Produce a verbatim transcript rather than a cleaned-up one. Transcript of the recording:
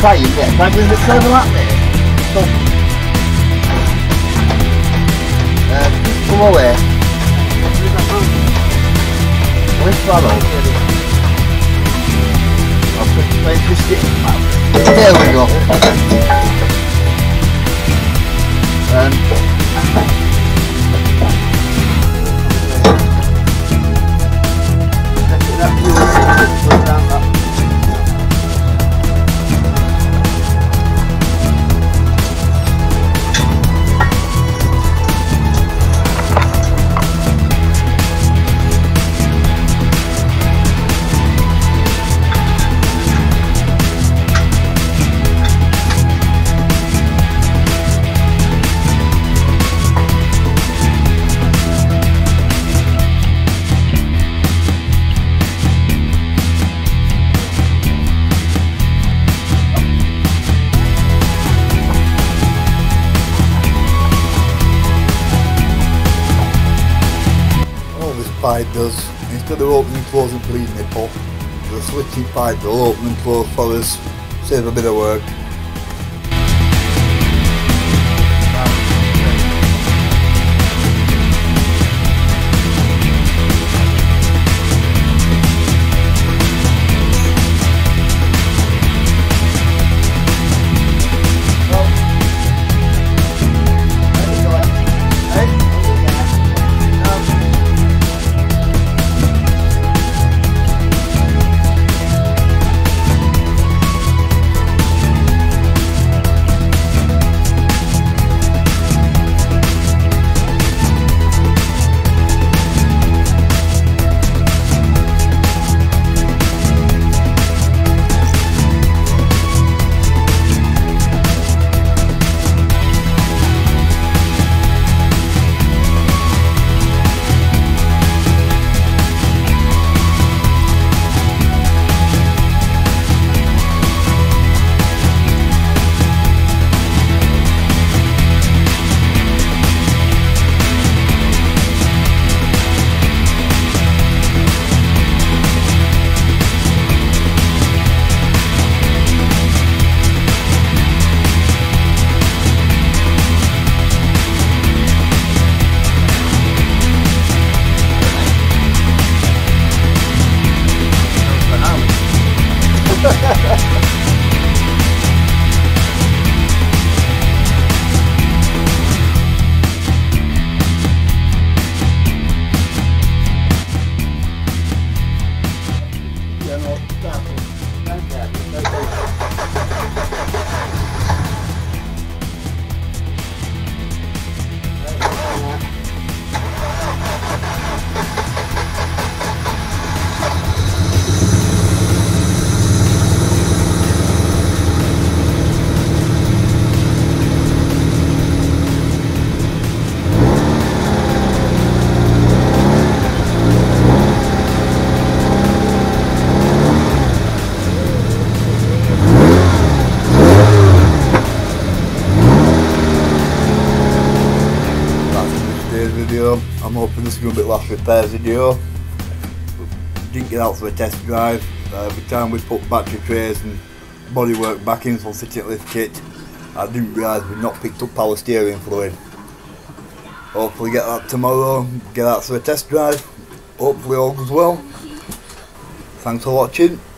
trying, yeah. Try doing the turn like this. Stop. Uh, just come away. Lift that up. I'll just twist it back. There we go. Um, pipe does, instead of opening and closing for each nipple, the switching pipe will open and close for us, save a bit of work. Video. I'm hoping this is going to be the last repairs video. Didn't get out for a test drive. Uh, every time we put battery trays and bodywork back in for fitting lift kit, I didn't realise we'd not picked up power steering fluid. Hopefully get that tomorrow, get out for a test drive. Hopefully all goes well. Thanks for watching.